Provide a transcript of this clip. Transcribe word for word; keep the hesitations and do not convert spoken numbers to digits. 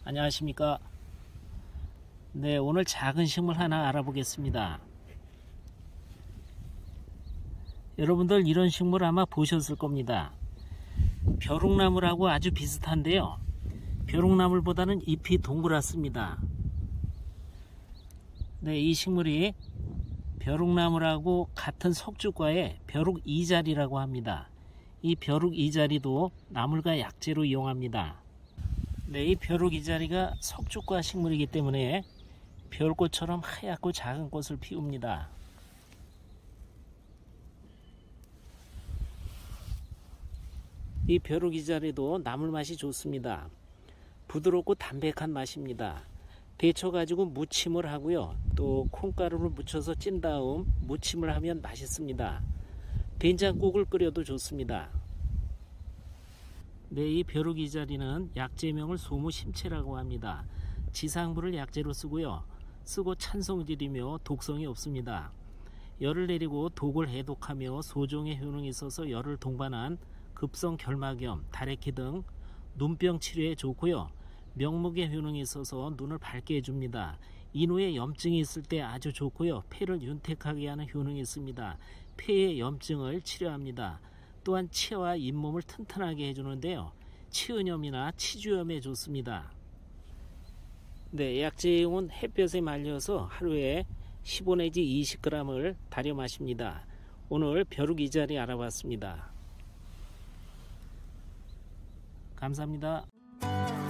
안녕하십니까. 네, 오늘 작은 식물 하나 알아보겠습니다. 여러분들 이런 식물 아마 보셨을 겁니다. 벼룩나물하고 아주 비슷한데요, 벼룩나물보다는 잎이 동그랗습니다. 네, 이 식물이 벼룩나물하고 같은 석주과의 벼룩이자리라고 합니다. 이 벼룩이자리도 나물과 약재로 이용합니다. 네, 이 벼룩이자리가 석주과 식물이기 때문에 별꽃처럼 하얗고 작은 꽃을 피웁니다. 이 벼룩이자리도 나물 맛이 좋습니다. 부드럽고 담백한 맛입니다. 데쳐 가지고 무침을 하고요, 또 콩가루를 묻혀서 찐 다음 무침을 하면 맛있습니다. 된장국을 끓여도 좋습니다. 네, 이 벼룩이자리는 약재명을 소무심채라고 합니다. 지상부를 약재로 쓰고요, 쓰고 찬성질이며 독성이 없습니다. 열을 내리고 독을 해독하며 소종의 효능이 있어서 열을 동반한 급성 결막염, 다래키 등 눈병 치료에 좋고요, 명목의 효능이 있어서 눈을 밝게 해줍니다. 인후에 염증이 있을 때 아주 좋고요, 폐를 윤택하게 하는 효능이 있습니다. 폐의 염증을 치료합니다. 또한 치아와 잇몸을 튼튼하게 해주는데요, 치은염이나 치주염에 좋습니다. 네, 약재용은 햇볕에 말려서 하루에 십오 내지 이십 그램을 달여 마십니다. 오늘 벼룩이자리 알아봤습니다. 감사합니다.